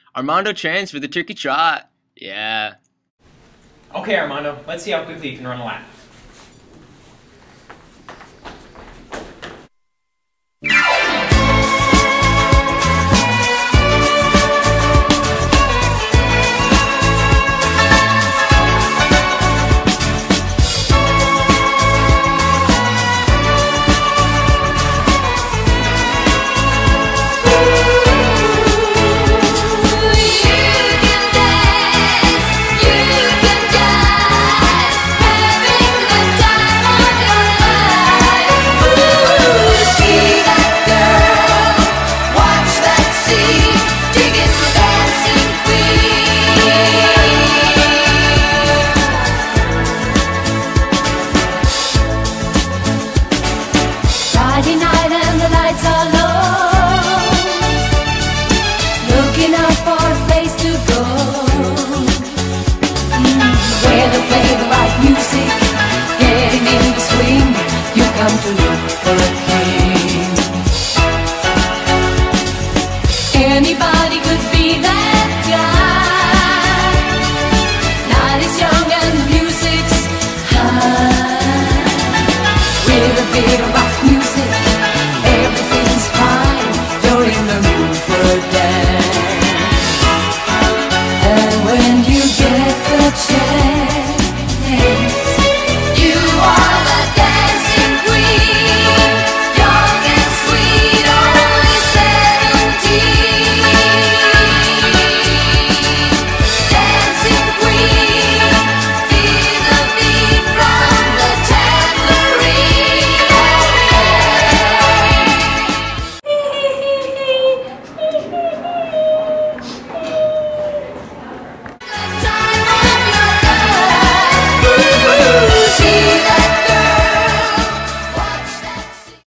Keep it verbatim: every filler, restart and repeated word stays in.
Armando trains for the turkey trot. Yeah. Okay, Armando, let's see how quickly you can run a lap. Friday night and the lights are low, looking out for a place to go, mm, where they play the right music, getting in the swing. You come to look for a king. Anybody could be there.